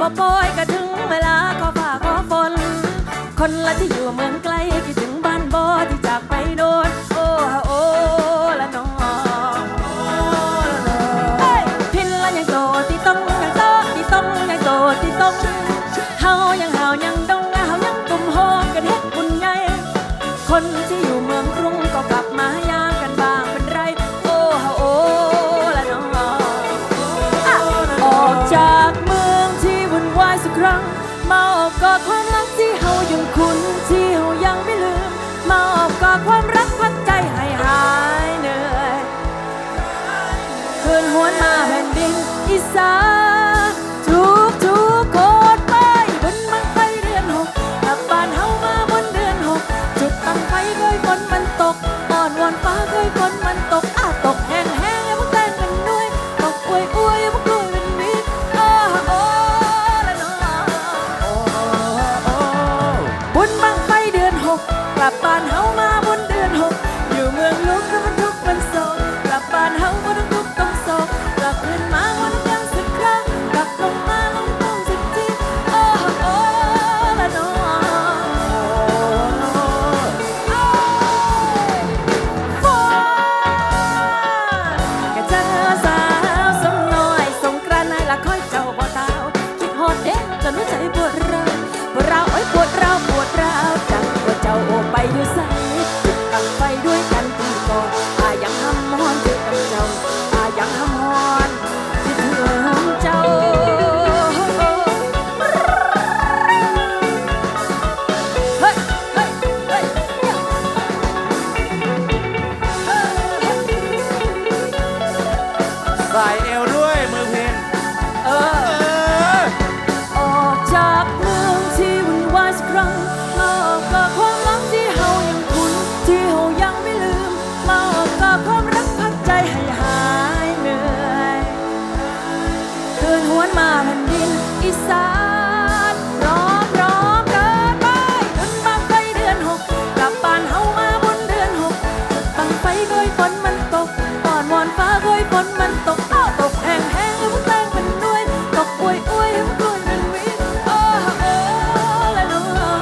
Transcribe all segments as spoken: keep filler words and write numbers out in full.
ว่าปอยก็ถึงเวลาขอฝ่าขอฝนคนละที่อยู่เมืองไกลคิดถึงบ้านบ่ที่จากไปโดนโอ้โอ้ละน้องพินละยังโตที่ต้องยังโตที่ต้องยังโตที่ต้องเฮายังเฮายังดงเฮายังกุมโฮกันเฮ็ดบุญใหญ่คนที่อยู่เมืองกรุงก็กลับมายามกันบ้างเป็นไรโอ้โอ้ละน้องออกจากเมืองที่วุ่นวายสักครั้งมาออกกอดความรักที่เฮายังคุ้นที่เฮายังไม่ลืมมาออกกอดความรักพักใจให้หายเหนื่อยคืนหวนมาแผ่นดินอีสานทุกทุกคนไปบนบังไฟเดือนหกกลับบ้านเฮามาบนเดือนหกจุดบังไฟเคยฝนมันตกอ่อนวอนฟ้าเคยฝนมันตกอ้าตกแห้งแห้งอย่าพวกแตนกันด้วยตกอวยอวยอย่าพวกกล้วยเป็นมิตรโอ้โอ้ละน้องบนบังไฟเดือนหกกลับบ้านเฮามาบนเดือนหกอยู่เมืองลุกแล้วมันทุกมันโศกกลับบ้านเฮาบนทุกต้องโศกกลับคืนมาวันยังสักครั้งกลับลงมาลงต้องสักทีโอ้โอ้ละน้องฝนกะเจอสาวสมน้อยสงกรานต์ในละคอยเจ้าบ่ตาวคิดฮอดเด้จนหัวใจปวดร้าวปวดร้าวโอ้ยปวดร้าวปวดร้าวจังว่าเจ้าโอไปอยู่ไสจุดตั้งไฟด้วยกันปีก่อนอายังหำฮอนที่กับเจ้าอายังหำฮอนที่ถึงเจ้าเฮ้ยเฮ้ยเฮ้ยใส่เอวด้วยมือเพนเออออกจากเมืองที่วุ่นวายสักครั้งมาออกกับความรักที่เฮายังคุ้นที่เฮายังไม่ลืมมาออกกับความรักพักใจให้หายเหนื่อยคืนหวนมาแผ่นดินอีสานร้องร้องเกินไปจนบังไฟเดือนหกกลับบ้านเฮามาบนเดือนหกจุดบังไฟเคยฝนมันตกอ่อนวอนฟ้าเคยฝนมันตกอ้าวตกแห้งแห้งให้พวกแตงเป็นด้วยตกอวยอวยให้พวกกล้วยเป็นวิตโอ้โอ้ละน้อง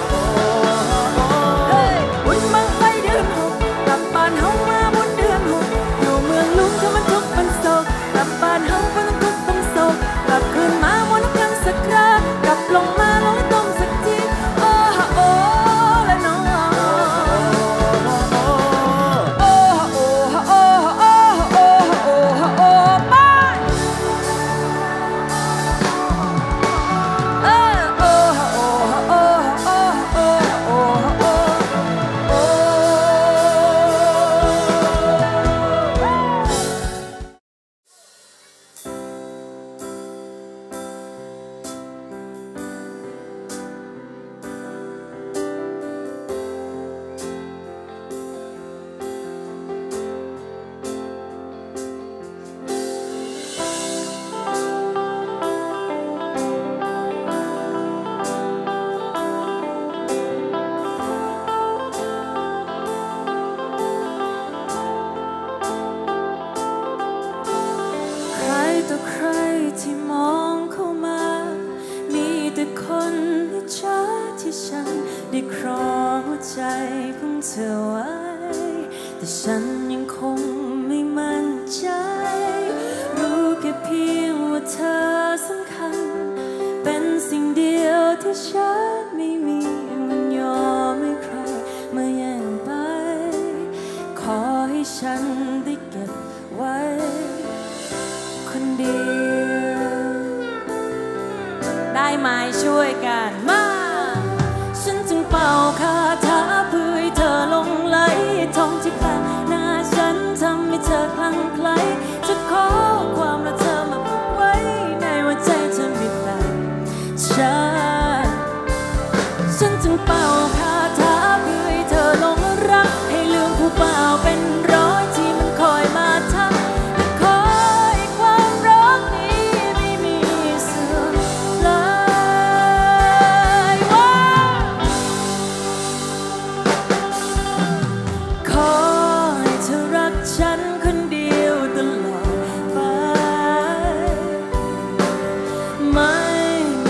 เฮ้ยบุญบังไฟเดือนหกกลับบ้านเฮามาบนเดือนหกอยู่เมืองลุงถ้ามันทุกข์มันโศกกลับบ้านเฮาบ่ต้องทุกข์ต้องโศกกลับคืนมาวนน้ำยังสักครากลับลงมาลงให้ต้มสักทีโอ้โอ้ละน้องโอ้โอ้โอ้โอ้โอ้โอ้โอ้ไปเออโอ้โอ้โอ้โอ้โอ้โอ้โอ้โอ้ใครต่อใครที่มองเข้ามามีแต่คนอิจฉาที่ฉันได้ครองหัวใจของเธอไว้แต่ฉันยังคงไม่มั่นใจรู้แค่เพียงว่าเธอสำคัญเป็นสิ่งเดียวที่ฉันไม่มีมันยอมให้ใครมาแย่งไปขอให้ฉันได้เก็บไว้คนเดียวได้ไหมช่วยกันมาฉันจึงเป่าคาถาเพื่อให้เธอลงไหลท่องที่ผ่านหน้าฉันทำให้เธอคลั่งไคล้จะขอความรักเธอมาผูกไว้ในหัวใจเธอไม่แปลกฉันฉันจึงเป่าคาถาเพื่อให้เธอลงรักให้ลืมผู้เป่าเป็นร้อยที่มันคอยมาทักและคอยความรักนี้ไม่มีเสื่อมคลายว่าขอให้เธอรักฉันคนเดียวตลอดไปไม่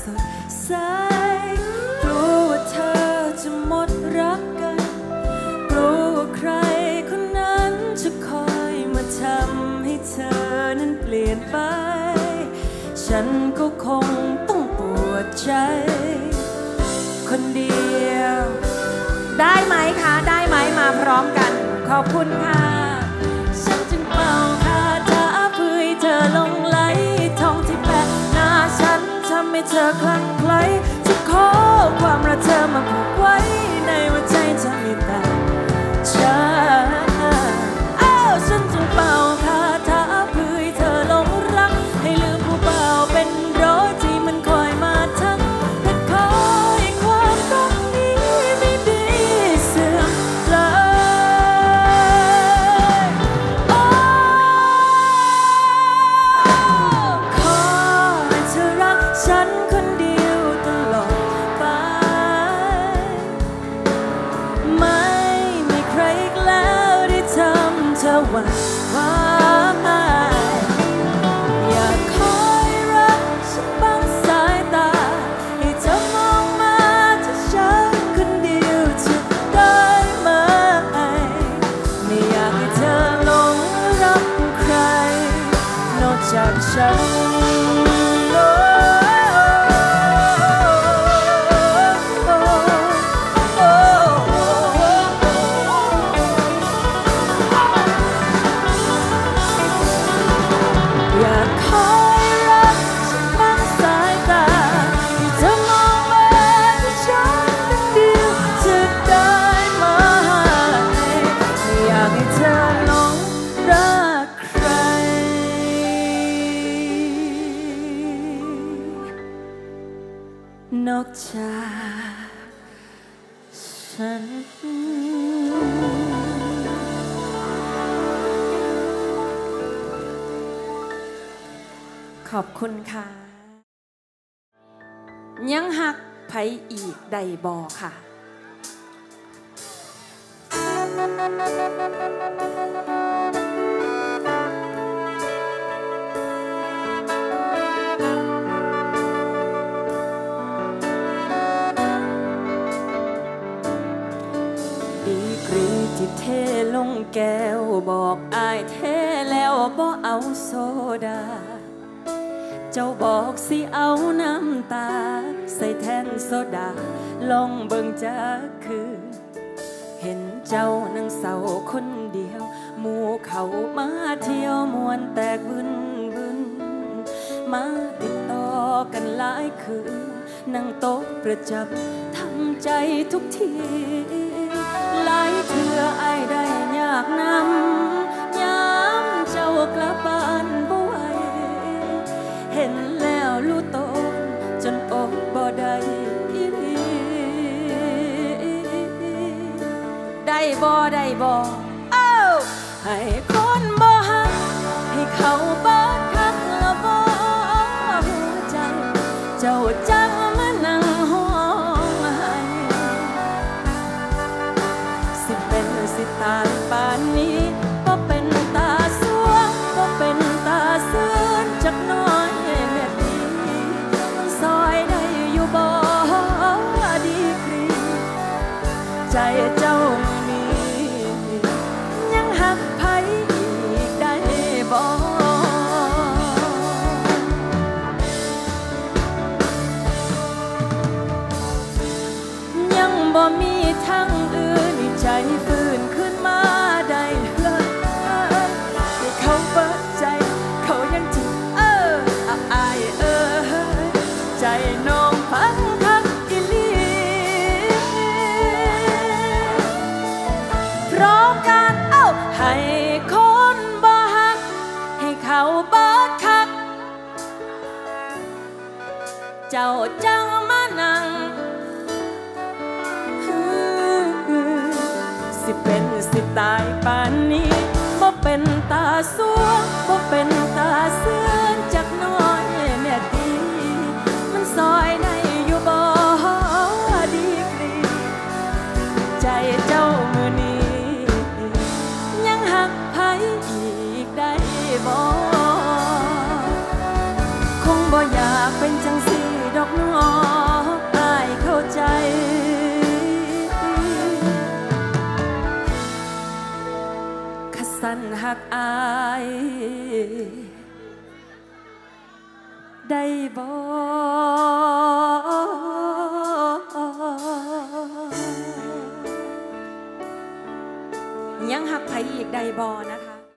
สดใสกลัวว่าเธอจะหมดรักกันกลัวว่าใครคนนั้นจะคอยมาทำให้เธอนั้นเปลี่ยนไปฉันก็คงต้องปวดใจคนเดียวได้ไหมคะได้ไหมมาพร้อมกันขอบคุณค่ะฉันจึงเป่าคาถาเพื่อให้เธอลงไหลท่องที่แปะหน้าฉันทำให้เธอคลั่งไคล้จะขอความรักเธอมาผูกไว้ในหัวใจจะมีแต่ฉันอ้าวฉันจึงเป่าคาถาเพื่อให้เธอลงรักให้ลืมผู้เป่าเป็นร้อยที่มันคอยมาทักแต่ขอให้ความรักนี้ไม่ดีเสื่อมเลยโอ้ขอให้เธอรักฉันคนเดียวตลอดไปไม่มีใครอีกแล้วที่ทำเธอหวั่นไหวอยากคอยรักฉันบ้างสายตาให้เธอมองมาที่ฉันคนเดียวจะได้ไหมไม่อยากให้เธอหลงรักใครนอกจากฉันอยากคอยรักฉันบ้างสายตาให้เธอมองมาที่ฉันคนเดียวจะได้ไหมไม่อยากให้เธอหลงรักใครนอกจากฉันขอบคุณค่ะยังหักไผอีกใดบอค่ะดีกรีที่เทลงแก้วบอกอายเทแล้วบ่เอาโซดาเจ้าบอกสิเอาน้ำตาใส่แทนโซดาลองเบิ่งจักคือเห็นเจ้านั่งเศร้าคนเดียวหมู่เขามาเที่ยวมวนแตกวุ่นวุ่นมาติดต่อกันหลายคืนนั่งโต๊ะประจำทำใจทุกทีหลายเทื่ออายได้ยากนำย้ำเจ้ากลับบ้านบ่ไหวเห็นแล้วรู้ตนจนอดบ่ได้อีหลีได้บ่ได้บ่เอ้าให้คนบ่ฮักให้เขาบ่คักละบ่หัวใจเจ้าจังมานั่งห้องให้สิเป็นสิตายป่านนี้บ่เป็นตาสวงบ่เป็นตาเสื่อนจักน้อยใจเจ้านี้ยังหักไผอีกได้บ่ยังบ่มีทางอื่นใจฟื้นขึ้นมาได้เลยให้เขาเปิดใจเขายังจิเอออายเออใจน้องพังคักอีหลีเพราะการเอาให้คนบ่ฮักให้เขาบ่คักเจ้าจังมานั่งสิเป็นสิตายป่านนี้บ่เป็นตาสวงบ่เป็นตาเสื่อนจักน้อยแม่ดีมันซอยในอยู่บ่ดีกรีใจเจ้ามือนี้ยังหักไผอีกได้บ่คงบ่อยากเป็นจังสิดอกน้อหักอายได้บ่ยังหักไผอีกได้บ่นะคะ